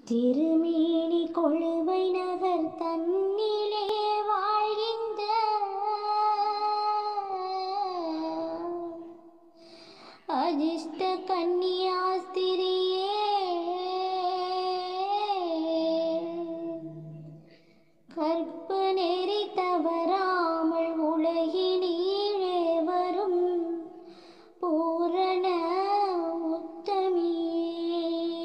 திருமேனி கொழுவை நகர் தன்னிலே வாழ்கின்ற அதிர்ஷ்ட கன்னியாஸ்திரியே, கற்பு நெறி தவறாமல் உலகினீழே வரும் பூரண உத்தமியே,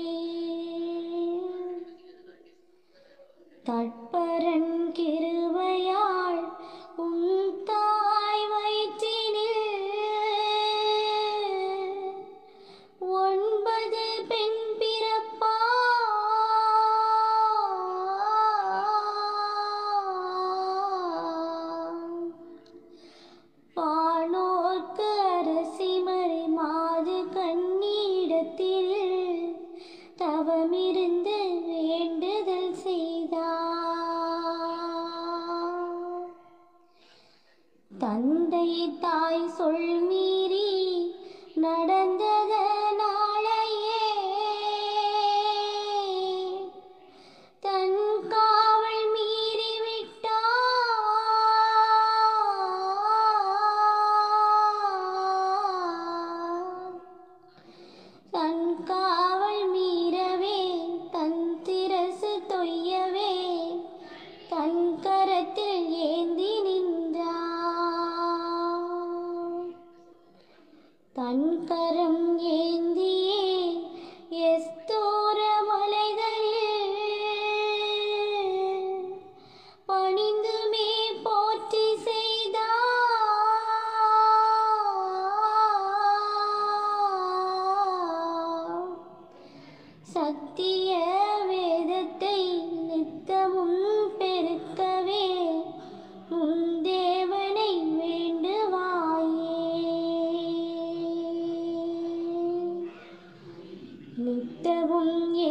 தட்பரன் கிருபையால் உன் தாய் வயிற்றினில் 9 பெண் பிறப்பா, பானோர்க்கு அரசிமறை மாது கண்ணிடத்தில் தவமிருந்து வேண்டுதல் செய்தார். தந்தை தாய் சொல் மீறி நடந்ததனாலேயே தன் காவல் மீறிவிட்டார். தன் காவல் மீறவே தன் திரசு தொய்யவே தன் கரத்தில் ஏந்தி நின்றார். தன் கரம் ஏந்தியே எஸ்தோர மலைதனில் பணிந்துமே போற்றி செய்தார். சத்திய வேதத்தை நித்தமும் பெருக்கவே உன் தேவனை வேண்டுவாயே. நித்தமும்